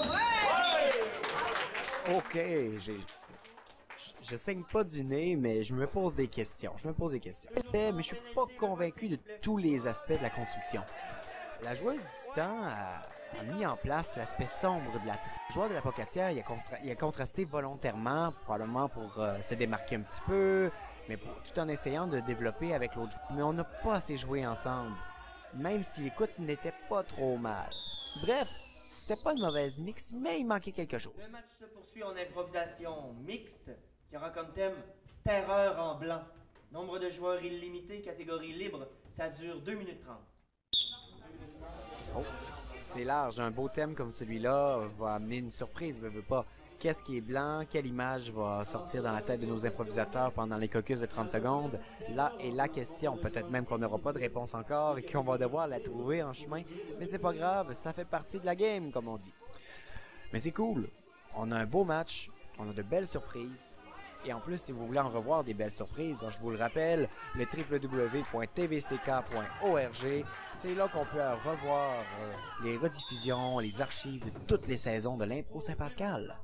bien. Ok, j'ai... Je saigne pas du nez, mais je me pose des questions. Je me pose des questions. Mais je suis pas convaincu de tous les aspects de la construction. La joueuse du Titan a, a mis en place l'aspect sombre de la... Le joueur de la Pocatière, il a, constra... il a contrasté volontairement, probablement pour euh, se démarquer un petit peu, mais pour... tout en essayant de développer avec l'autre. Mais on n'a pas assez joué ensemble, même si l'écoute n'était pas trop mal. Bref, c'était pas une mauvaise mix, mais il manquait quelque chose. Le match se poursuit en improvisation mixte, qui aura comme thème Terreur en blanc. Nombre de joueurs illimité, catégorie libre, ça dure deux minutes trente. Oh, c'est large. Un beau thème comme celui-là va amener une surprise, veux, veux pas. Qu'est-ce qui est blanc? Quelle image va sortir dans la tête de nos improvisateurs pendant les caucus de trente secondes? Là est la question. Peut-être même qu'on n'aura pas de réponse encore et qu'on va devoir la trouver en chemin. Mais c'est pas grave, ça fait partie de la game, comme on dit. Mais c'est cool. On a un beau match, on a de belles surprises. Et en plus, si vous voulez en revoir des belles surprises, je vous le rappelle, le w w w point t v c k point org, c'est là qu'on peut revoir euh, les rediffusions, les archives de toutes les saisons de l'Impro Saint-Pascal.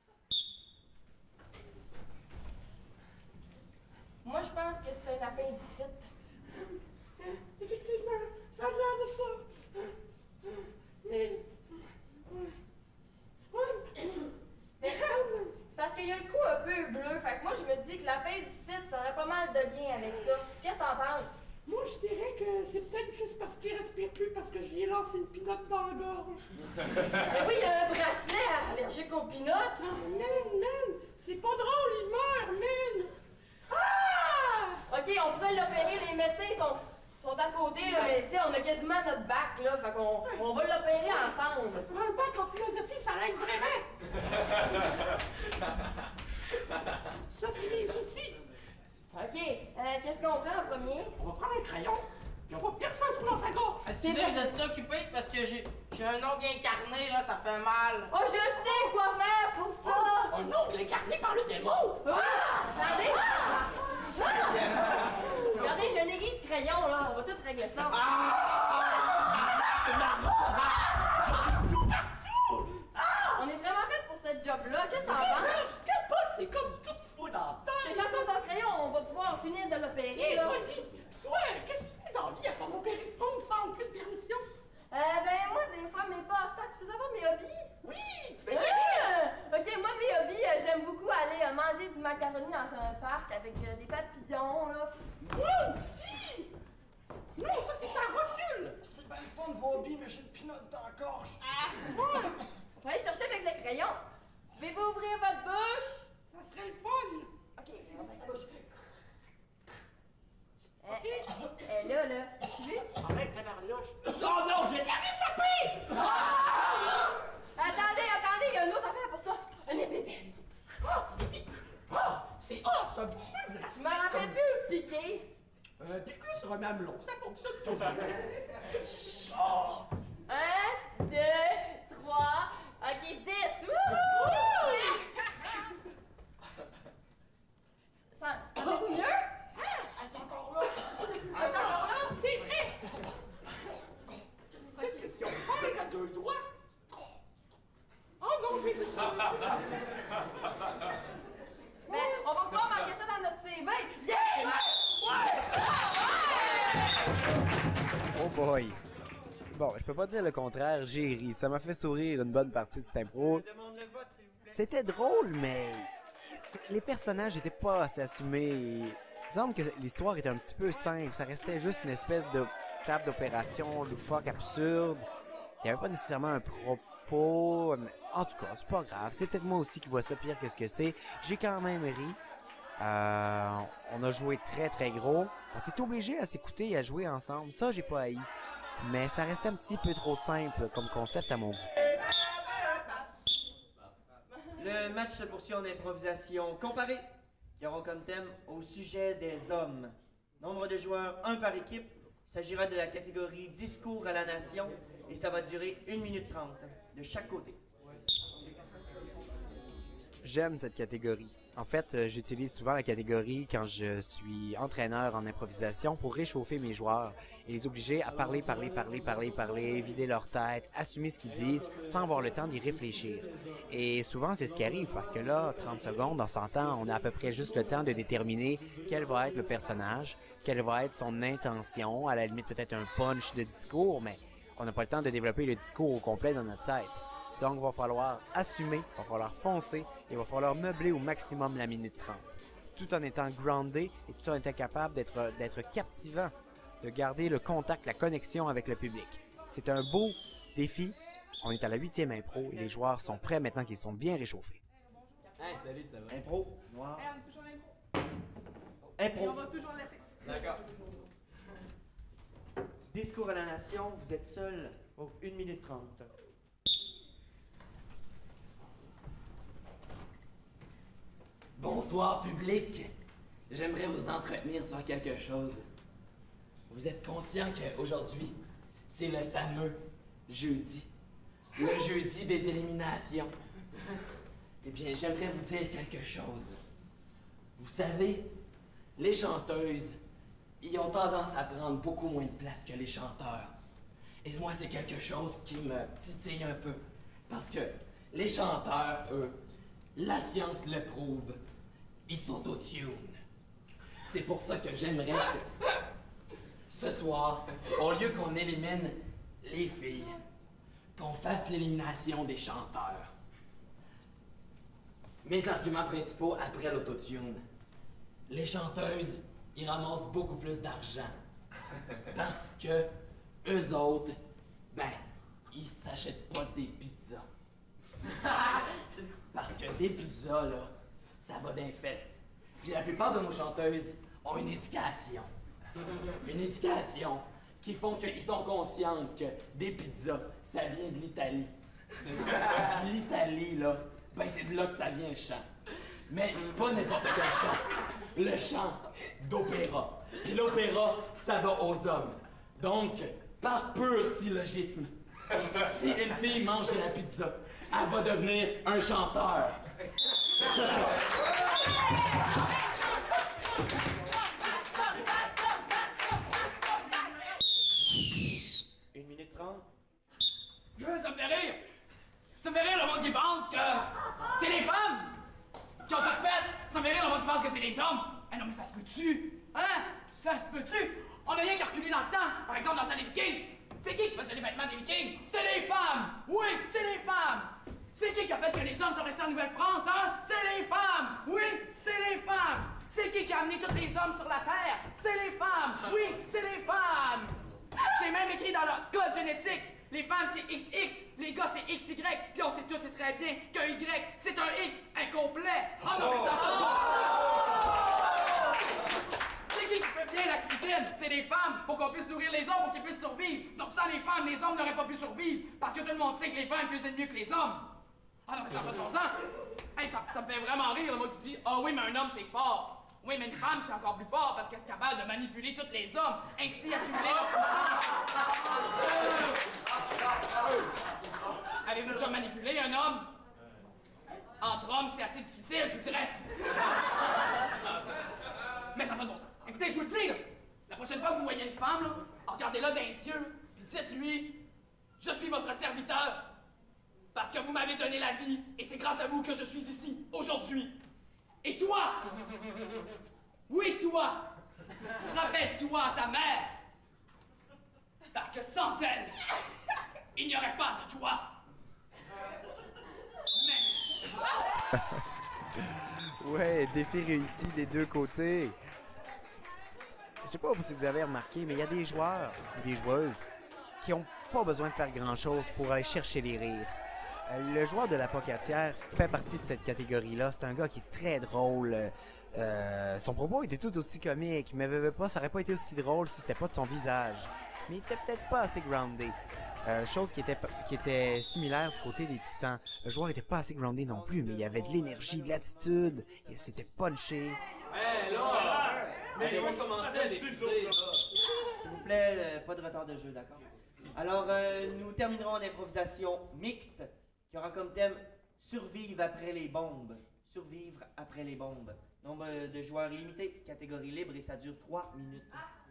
Moi, je pense que c'est un appendicite. Effectivement, ça a l'air de ça. Mais... Mais c'est parce qu'il y a le cou un peu bleu, fait que moi, je me dis que l'appendicite, ça aurait pas mal de lien avec ça. Qu'est-ce que t'en penses? Moi, je dirais que c'est peut-être juste parce qu'il respire plus parce que j'y ai lancé une pinotte dans la gorge. Mais oui, il y a un bracelet allergique aux pinottes. Man, man, c'est pas drôle, il meurt, man. Ah! OK, on pourrait l'opérer, les médecins sont, sont à côté, là, mais tu sais, on a quasiment notre bac, là, fait qu'on on va l'opérer ensemble. Un bac en philosophie, ça l'aide vraiment. Ça, c'est mes outils. OK, euh, qu'est-ce qu'on prend en premier? On va prendre un crayon, puis on va percer un trou dans sa gorge. Excusez, vous êtes occupé, c'est parce que j'ai un ongle incarné, là, ça fait mal. Oh, je sais quoi faire pour ça! Oh, un ongle incarné par le démon? Oui! Attendez! Ah! Regardez, j'ai un aiguise crayon, là, on va tout régler ça. Ah! Ça, c'est marrant! On est vraiment fait pour ce job-là, qu'est-ce que t'en penses? Je capote, c'est comme tout fou dans la tête. C'est quand on ton crayon, on va pouvoir finir de l'opérer, là. Vas-y, toi, qu'est-ce que tu fais dans la vie à part m'opérer du monde sans aucune permission? Euh, ben, moi, des fois, mes passe-temps, tu faisais pas mes hobbies? Oui! Ben, ah! OK, moi, mes hobbies, euh, j'aime beaucoup aller euh, manger du macaroni dans un parc avec euh, des papillons, là. Moi aussi! Non, ça, c'est ça recule! C'est bien le fun de vos hobbies, mais j'ai une pinotte dans la gorge. Ah! On va aller chercher avec le crayon. Pouvez-vous ouvrir votre bouche? Ça serait le fun! OK, on va sa bouche. Euh, elle est là, là. Tu veux? Arrête, tabarnouche! Oh non, je l'ai échappé! Ah! Attendez, attendez, il y a une autre affaire pour ça. Un épipène. Oh, c'est oh, c'est un petit peu de la Je m'en rappelle plus, piqué. Euh, pique-le sur un mamelon, ça fonctionne toujours. Oh! Un, deux, trois, ok, dix. Wouhou! Ça, ça va mieux? Elle est encore là! Elle est encore là? C'est vrai! Qu'est-ce que si on prend avec à deux doigts? Oh non, je vais te Mais on va pouvoir marquer ça dans notre C V. Yeah! Oh boy! Bon, je peux pas dire le contraire, j'ai ri. Ça m'a fait sourire une bonne partie de cette impro. C'était drôle, mais les personnages étaient pas assez assumés. Il semble que l'histoire était un petit peu simple. Ça restait juste une espèce de table d'opération loufoque, absurde. Il y avait pas nécessairement un propos. En tout cas, c'est pas grave. C'est peut-être moi aussi qui vois ça pire que ce que c'est. J'ai quand même ri. Euh, on a joué très très gros. On s'est obligé à s'écouter et à jouer ensemble. Ça, j'ai pas haï. Mais ça restait un petit peu trop simple comme concept à mon goût. Le match se poursuit en improvisation comparée, qui aura comme thème au sujet des hommes. Nombre de joueurs, un par équipe. Il s'agira de la catégorie discours à la nation et ça va durer une minute trente de chaque côté. J'aime cette catégorie. En fait, euh, j'utilise souvent la catégorie quand je suis entraîneur en improvisation pour réchauffer mes joueurs et les obliger à parler, parler, parler, parler, parler, vider leur tête, assumer ce qu'ils disent sans avoir le temps d'y réfléchir. Et souvent, c'est ce qui arrive parce que là, trente secondes, on s'entend, on a à peu près juste le temps de déterminer quel va être le personnage, quelle va être son intention, à la limite peut-être un punch de discours, mais on n'a pas le temps de développer le discours au complet dans notre tête. Donc, il va falloir assumer, il va falloir foncer, et il va falloir meubler au maximum la minute trente. Tout en étant groundé et tout en étant capable d'être d'être captivant, de garder le contact, la connexion avec le public. C'est un beau défi. On est à la huitième impro et les joueurs sont prêts maintenant qu'ils sont bien réchauffés. Hey, salut, ça va? Impro, noir. Hey, on est toujours en impro. Impro. On va toujours le laisser. D'accord. Discours à la nation, vous êtes seul pour une minute trente. Bonsoir, public. J'aimerais vous entretenir sur quelque chose. Vous êtes conscient qu'aujourd'hui, c'est le fameux jeudi. Le jeudi des éliminations. Eh bien, j'aimerais vous dire quelque chose. Vous savez, les chanteuses, ils ont tendance à prendre beaucoup moins de place que les chanteurs. Et moi, c'est quelque chose qui me titille un peu. Parce que les chanteurs, eux, la science le prouve, ils sont au tune. C'est pour ça que j'aimerais que, ce soir, au lieu qu'on élimine les filles, qu'on fasse l'élimination des chanteurs. Mes arguments principaux après l'autotune. Les chanteuses, ils ramassent beaucoup plus d'argent. Parce que eux autres, ben, ils s'achètent pas des pizzas. Parce que des pizzas, là, ça va d'un fesses. Puis la plupart de nos chanteuses ont une éducation. Une éducation qui font qu'ils sont conscientes que des pizzas, ça vient de l'Italie. L'Italie, là, ben c'est de là que ça vient le chant. Mais pas n'importe quel chant. Le chant d'opéra. Puis l'opéra, ça va aux hommes. Donc, par pur syllogisme, si une fille mange de la pizza, elle va devenir un chanteur. Une minute trente. Ça me fait rire! Ça me fait rire le monde qui pense que c'est les femmes qui ont tout fait! Ça me fait rire le monde qui pense que c'est les hommes! Eh non mais ça se peut-tu? Hein? Ça se peut-tu? On a rien qu'à reculer dans le temps! Par exemple dans le temps des Vikings! C'est qui qui faisait les vêtements des Vikings? C'était les femmes! Oui, c'est les femmes! C'est qui qui a fait que les hommes sont restés en Nouvelle-France, hein? C'est les femmes! Oui, c'est les femmes! C'est qui qui a amené tous les hommes sur la Terre? C'est les femmes! Oui, c'est les femmes! C'est même écrit dans leur code génétique! Les femmes, c'est X X, les gars, c'est X Y, puis on sait tous c'est très bien qu'un Y, c'est un X incomplet! Oh non, mais ça va! C'est qui qui fait bien la cuisine? C'est les femmes, pour qu'on puisse nourrir les hommes, pour qu'ils puissent survivre! Donc sans les femmes, les hommes n'auraient pas pu survivre, parce que tout le monde sait que les femmes cuisinent mieux que les hommes! Ah non, mais ça n'a pas de bon sens! Hey, ça, ça me fait vraiment rire, le mot qui dit « Ah oh, oui, mais un homme, c'est fort! » Oui, mais une femme, c'est encore plus fort, parce qu'elle est capable de manipuler tous les hommes, ainsi accumuler leur puissance! Avez-vous déjà manipulé un homme? Entre hommes, c'est assez difficile, je vous dirais. Mais ça n'a pas de bon sens. Écoutez, je vous le dis, là, la prochaine fois que vous voyez une femme, là, regardez-la dans les yeux, puis dites-lui « Je suis votre serviteur, parce que vous m'avez donné la vie, et c'est grâce à vous que je suis ici, aujourd'hui. Et toi, oui toi, rappelle-toi ta mère, parce que sans elle, il n'y aurait pas de toi. Mais... Ouais, défi réussi des deux côtés. Je sais pas si vous avez remarqué, mais il y a des joueurs ou des joueuses qui ont pas besoin de faire grand-chose pour aller chercher les rires. Le joueur de la Pocatière fait partie de cette catégorie-là. C'est un gars qui est très drôle. Euh, son propos était tout aussi comique, mais veut, veut pas, ça aurait pas été aussi drôle si c'était pas de son visage. Mais il était peut-être pas assez groundé. Euh, chose qui était, qui était similaire du côté des Titans. Le joueur était pas assez groundé non plus, mais il y avait de l'énergie, de l'attitude. Il s'était punché. Hé, hey, là! Mais je vais commencer à l'écouter, là. S'il vous plaît, euh, pas de retard de jeu, d'accord? Alors, euh, nous terminerons en improvisation mixte, qui aura comme thème « Survivre après les bombes ». Survivre après les bombes. Nombre de joueurs illimité, catégorie libre, et ça dure trois minutes.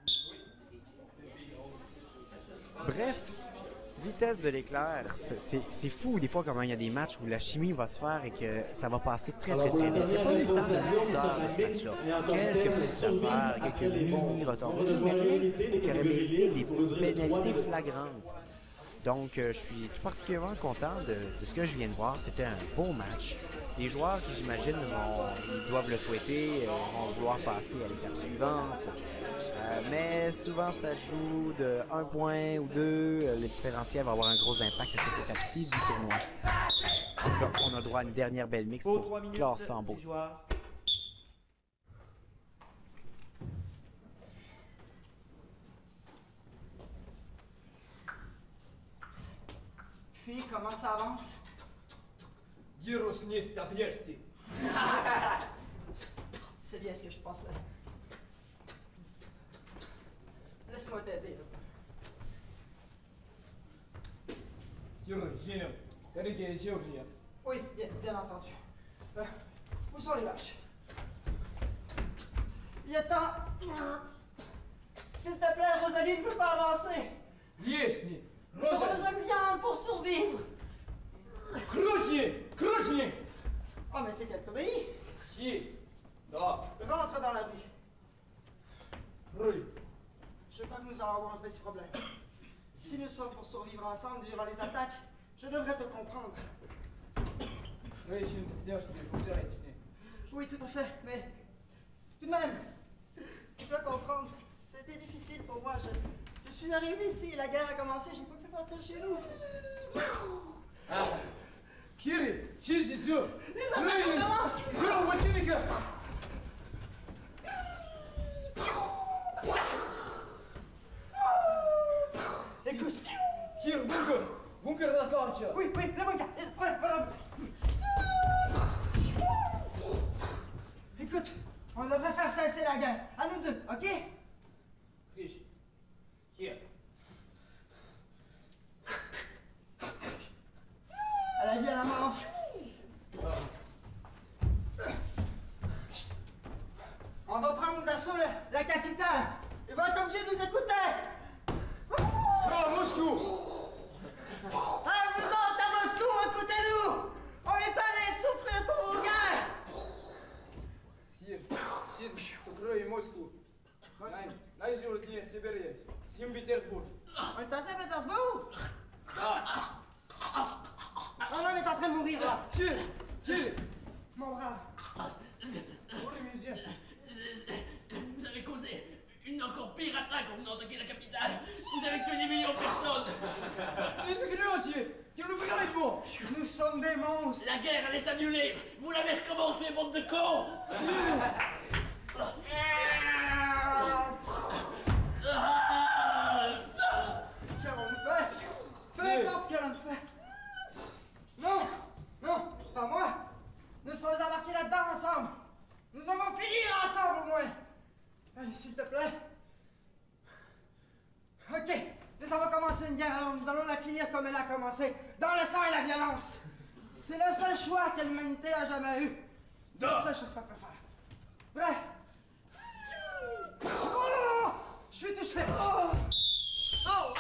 Bref, vitesse de l'éclair, c'est fou des fois comment il y a des matchs où la chimie va se faire et que ça va passer très très très vite. Il n'y a pas eu le temps de ce match-là. Quelques petites affaires, quelques mini-retombées, mais rien qui aurait mérité des pénalités flagrantes. Donc, euh, je suis tout particulièrement content de, de ce que je viens de voir. C'était un beau match. Des joueurs qui, j'imagine, ils doivent le souhaiter, euh, vont vouloir passer à l'étape suivante. Euh, mais souvent, ça joue de un point ou deux. Euh, le différentiel va avoir un gros impact à cette étape-ci du tournoi. En tout cas, on a droit à une dernière belle mix pour clore ça en beau. Puis, comment ça avance? Diros nie stabilité. C'est bien ce que je pensais. Laisse-moi t'aider, là. Diros, Gino, t'as des questions, Gino? Oui, bien, bien entendu. Euh, où sont les vaches? Il est temps. S'il te plaît, Rosalie ne peut pas avancer. Yes, ni. J'ai besoin de viande pour survivre. Круче! Круче! Oh, mais c'est qu'elle t'obéit. Qui? Non. Rentre dans la vie. Oui. Je crois que nous allons avoir un petit problème. Si nous sommes pour survivre ensemble durant les attaques, je devrais te comprendre. Oui, je suis une je suis Oui, tout à fait, mais tout de même, tu dois comprendre. C'était difficile pour moi. Je, je suis arrivé ici, la guerre a commencé, j'ai pas pu partir chez nous. Ah. Kiri, si, c'est sûr. Les attaques commencent. Gros, Wachimika. Écoute. Kiri, bunker. Bunker d'accord, tiens. Oui, oui, le bunker. Ouais, voilà. Écoute, on devrait faire cesser la guerre. À nous deux, ok? Riche. Kiri. À la vie, à la mort. On va prendre d'assaut la, la capitale. Ils vont être obligés de nous écouter. Oh, Moscou! Ah, vous autres à Moscou, écoutez-nous! On est allés souffrir pour vos guerres! Сир, Сир, Украина, Moscou. Наизуленнее Сибири, Санкт-Петербург. On est à Saint-Pétersbourg? Ah! Oh non, on est en train de mourir là! Kiri, Kiri. Mon brave! Vous avez causé une encore pire attaque en venant attaquer la capitale. Vous avez tué des millions de personnes. Les secrétaires, tu le fais avec moi. Nous sommes des monstres. La guerre allait s'annuler. Vous l'avez recommencé, bande de cons. Qu'avons-nous fait? Peu importe ce que l'on fait. Non, non, pas moi. Nous sommes embarqués là-dedans ensemble. Nous devons finir ensemble au moins. Allez, s'il te plaît. Ok, nous avons commencé une guerre, alors nous allons la finir comme elle a commencé, dans le sang et la violence. C'est le seul choix que l'humanité a jamais eu. C'est la seule chose qu'on peut faire. Vrai? Oh! Je suis touché. Oh! Oh!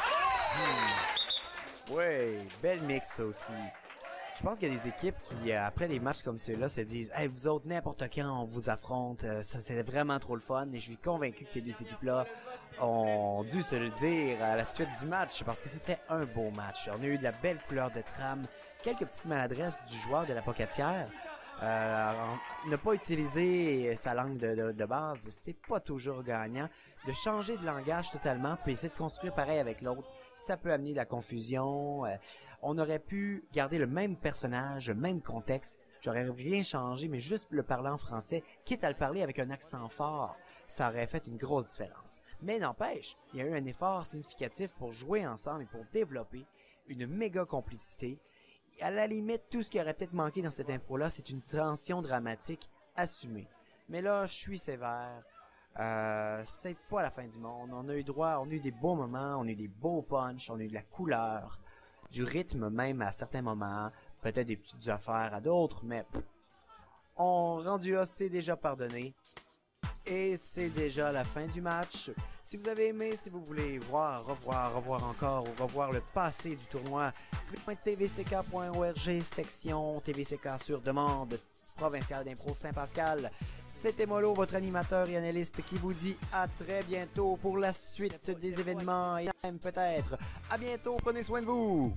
Ouais, belle mix ça aussi. Je pense qu'il y a des équipes qui, euh, après des matchs comme ceux-là, se disent « Hey, vous autres, n'importe quand on vous affronte, euh, ça c'est vraiment trop le fun. » Et je suis convaincu que ces deux équipes-là ont dû se le dire à la suite du match parce que c'était un beau match. On a eu de la belle couleur de trame, quelques petites maladresses du joueur de la Pocatière. Euh, ne pas utiliser sa langue de, de, de base, c'est pas toujours gagnant. De changer de langage totalement, puis essayer de construire pareil avec l'autre, ça peut amener de la confusion. Euh, on aurait pu garder le même personnage, le même contexte. J'aurais rien changé, mais juste le parler en français, quitte à le parler avec un accent fort, ça aurait fait une grosse différence. Mais n'empêche, il y a eu un effort significatif pour jouer ensemble et pour développer une méga complicité. À la limite, tout ce qui aurait peut-être manqué dans cette impro-là, c'est une tension dramatique assumée. Mais là, je suis sévère. Euh, c'est pas la fin du monde. On a eu droit, on a eu des beaux moments, on a eu des beaux punchs, on a eu de la couleur, du rythme même à certains moments, peut-être des petites affaires à d'autres, mais pff, on rendu là, c'est déjà pardonné. Et c'est déjà la fin du match. Si vous avez aimé, si vous voulez voir, revoir, revoir encore ou revoir le passé du tournoi, t v c k point org, section T V C K sur demande, provincial d'impro Saint-Pascal. C'était Molo, votre animateur et analyste qui vous dit à très bientôt pour la suite des événements et même peut-être à bientôt, prenez soin de vous.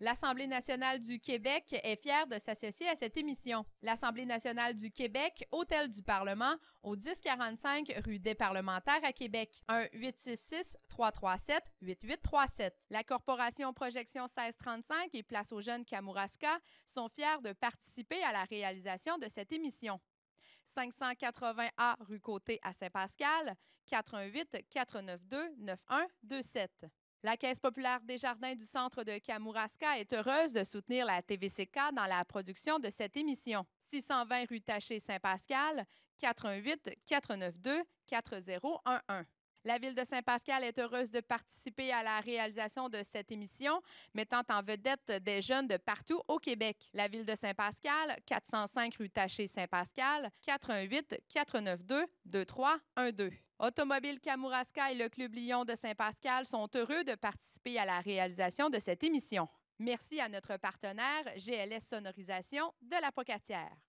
L'Assemblée nationale du Québec est fière de s'associer à cette émission. L'Assemblée nationale du Québec, Hôtel du Parlement, au dix quarante-cinq rue des Parlementaires à Québec. un huit six six, trois trois sept, huit huit trois sept. La Corporation Projection seize trente-cinq et Place aux jeunes Kamouraska sont fiers de participer à la réalisation de cette émission. cinq cent quatre-vingts A rue Côté à Saint-Pascal, quatre un huit, quatre neuf deux, neuf un deux sept. La Caisse populaire des jardins du centre de Kamouraska est heureuse de soutenir la T V C K dans la production de cette émission. six cent vingt rue Taché Saint-Pascal, quatre un huit, quatre neuf deux, quatre zéro un un. La Ville de Saint-Pascal est heureuse de participer à la réalisation de cette émission, mettant en vedette des jeunes de partout au Québec. La Ville de Saint-Pascal, quatre cent cinq rue Taché Saint-Pascal, quatre un huit, quatre neuf deux, deux trois un deux. Automobile Kamouraska et le Club Lion de Saint-Pascal sont heureux de participer à la réalisation de cette émission. Merci à notre partenaire G L S Sonorisation de la Pocatière.